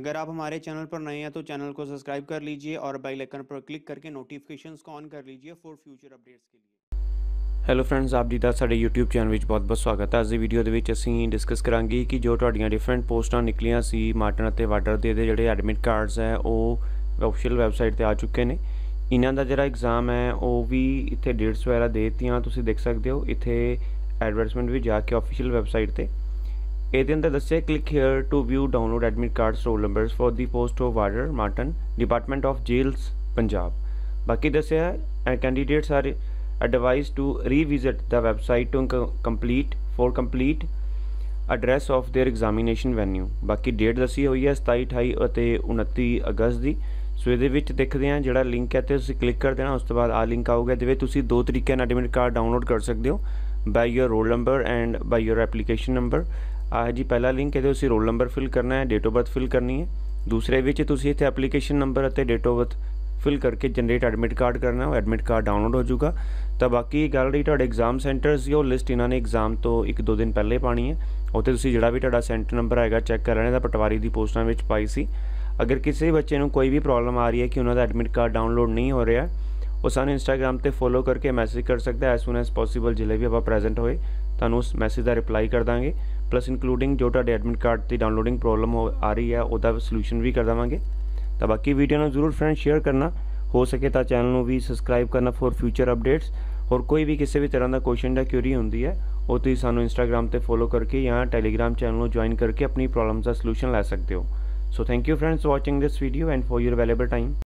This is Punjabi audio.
अगर आप हमारे चैनल पर नए हैं तो चैनल को सब्सक्राइब कर लीजिए और बेल आइकन पर क्लिक करके नोटिफिकेशंस को ऑन कर लीजिए फॉर फ्यूचर अपडेट्स के लिए। ਹੈਲੋ ਫਰੈਂਡਸ, ਆਪ ਜੀ ਦਾ ਸਾਡੇ YouTube ਚੈਨਲ ਵਿੱਚ ਬਹੁਤ-ਬਹੁਤ ਸਵਾਗਤ ਹੈ। ਅੱਜ ਦੀ ਵੀਡੀਓ ਦੇ ਵਿੱਚ ਅਸੀਂ ਡਿਸਕਸ ਕਰਾਂਗੇ ਕਿ ਜੋ ਤੁਹਾਡੀਆਂ ਡਿਫਰੈਂਟ ਪੋਸਟਾਂ ਨਿਕਲੀਆਂ ਸੀ ਮਾਰਟਨ ਅਤੇ ਵਾਟਰ ਦੇ ਜਿਹੜੇ ਐਡਮਿਟ ਕਾਰਡਸ ਹੈ ਉਹ ਆਫੀਸ਼ੀਅਲ ਵੈਬਸਾਈਟ ਤੇ ਆ ਚੁੱਕੇ ਨੇ। ਇਹਨਾਂ ਦਾ ਜਿਹੜਾ ਐਗਜ਼ਾਮ ਹੈ ਉਹ ਵੀ ਇੱਥੇ ਡੇਟਸ ਵਗੈਰਾ ਦੇ ਦਿੱਤੀਆਂ, ਤੁਸੀਂ ਦੇਖ ਸਕਦੇ ਹੋ ਇੱਥੇ ਐਡਵਰਟਾਈਜ਼ਮੈਂਟ ਵੀ ਜਾ ਕੇ ਆਫੀਸ਼ੀਅਲ ਵੈਬਸਾਈਟ ਤੇ। ਇਹਦੇ ਅੰਦਰ ਦੱਸਿਆ click here to view download admit cards roll numbers for the post of warder matron department of jails Punjab. ਬਾਕੀ ਦੱਸਿਆ candidates are advised to revisit the website to complete address of their examination venue। बाकी डेट दसी हुई है 27, 28 ਅਤੇ 29 ਅਗਸਤ ਦੀ। ਸੋ ਇਹਦੇ ਵਿੱਚ ਦੇਖਦੇ ਹਾਂ ਜਿਹੜਾ ਲਿੰਕ ਹੈ ਤੇ ਤੁਸੀਂ ਕਲਿੱਕ ਕਰ ਦੇਣਾ। ਉਸ ਤੋਂ ਬਾਅਦ ਆ ਲਿੰਕ ਆਊਗਾ, ਇਹਦੇ ਵਿੱਚ ਤੁਸੀਂ ਦੋ ਤਰੀਕਿਆਂ ਨਾਲ ਐਡਮਿਟ ਕਾਰਡ ਡਾਊਨਲੋਡ ਕਰ ਸਕਦੇ ਹੋ, by your roll number and by your application number. ਆਹ ਜੀ ਪਹਿਲਾ ਲਿੰਕ, ਇਹਦੇ ਤੁਸੀਂ ਰੋਲ ਨੰਬਰ ਫਿਲ ਕਰਨਾ ਹੈ, ਡੇਟ ਆਫ ਬਰਥ ਫਿਲ ਕਰਨੀ ਹੈ। ਦੂਸਰੇ ਵਿੱਚ ਤੁਸੀਂ ਇੱਥੇ ਐਪਲੀਕੇਸ਼ਨ ਨੰਬਰ ਅਤੇ ਡੇਟ ਆਫ ਬਰਥ ਫਿਲ ਕਰਕੇ ਜਨਰੇਟ ਐਡਮਿਟ ਕਾਰਡ ਕਰਨਾ, ਉਹ ਐਡਮਿਟ ਕਾਰਡ ਡਾਊਨਲੋਡ ਹੋ ਜਾਊਗਾ। ਤਾਂ ਬਾਕੀ ਗੱਲ ਰਹੀ ਤੁਹਾਡੇ ਐਗਜ਼ਾਮ ਸੈਂਟਰਸ ਦੀ, ਉਹ ਲਿਸਟ ਇਹਨਾਂ ਨੇ ਐਗਜ਼ਾਮ ਤੋਂ 1-2 ਦਿਨ ਪਹਿਲੇ ਪਾਣੀ ਹੈ। ਉੱਥੇ ਤੁਸੀਂ ਜਿਹੜਾ ਵੀ ਤੁਹਾਡਾ ਸੈਂਟਰ ਨੰਬਰ ਆਏਗਾ ਚੈੱਕ ਕਰ ਲੈਣਾ। ਤਾਂ ਪਟਵਾਰੀ ਦੀ ਪੋਸਟਾਂ ਵਿੱਚ ਪਾਈ ਸੀ। ਅਗਰ ਕਿਸੇ ਬੱਚੇ ਨੂੰ ਕੋਈ ਵੀ ਪ੍ਰੋਬਲਮ ਆ ਰਹੀ ਹੈ ਕਿ ਉਹਨਾਂ ਦਾ ਐਡਮਿਟ ਕਾਰਡ ਡਾਊਨਲੋਡ ਨਹੀਂ ਹੋ ਰਿਹਾ, ਉਹ ਸਾਨੂੰ ਇੰਸਟਾਗ੍ਰਾਮ ਤੇ ਫੋਲੋ ਕਰਕੇ ਮੈਸੇਜ ਕਰ ਸਕਦਾ ਐਜ਼ ਸੂਨ ਐਜ਼ ਪੋਸੀਬਲ। ਜਿਲੇ ਵੀ ਆਪਾਂ ਪ੍ਰੈਜ਼ੈਂਟ ਹੋਏ ਤੁਹਾਨੂੰ ਉਸ ਮੈਸੇਜ ਦਾ ਰਿਪਲਾਈ ਕਰ ਦਾਂਗੇ, ਪਲੱਸ ਇਨਕਲੂਡਿੰਗ ਜੋ ਤੁਹਾਡੇ ਐਡਮਿਟ ਕਾਰਡ ਦੀ ਡਾਊਨਲੋਡਿੰਗ ਪ੍ਰੋਬਲਮ ਆ ਰਹੀ ਹੈ ਉਹਦਾ ਸੋਲੂਸ਼ਨ ਵੀ ਕਰ ਦੇਵਾਂਗੇ। ਤਾਂ ਬਾਕੀ ਵੀਡੀਓ ਨੂੰ ਜ਼ਰੂਰ ਫਰੈਂਡ ਸ਼ੇਅਰ ਕਰਨਾ, हो सके तो चैनल ਨੂੰ भी सबसक्राइब करना फॉर फ्यूचर अपडेट्स। और कोई भी किसी भी तरह का क्वेश्चन या क्यूरी होंगी है वो तुम सानू इंस्टाग्राम पर फॉलो करके या टैलीग्राम चैनल ज्वाइन करके अपनी प्रॉब्लम्स का सलूशन लै सकते हो। So thank you friends for watching this video and for your valuable time.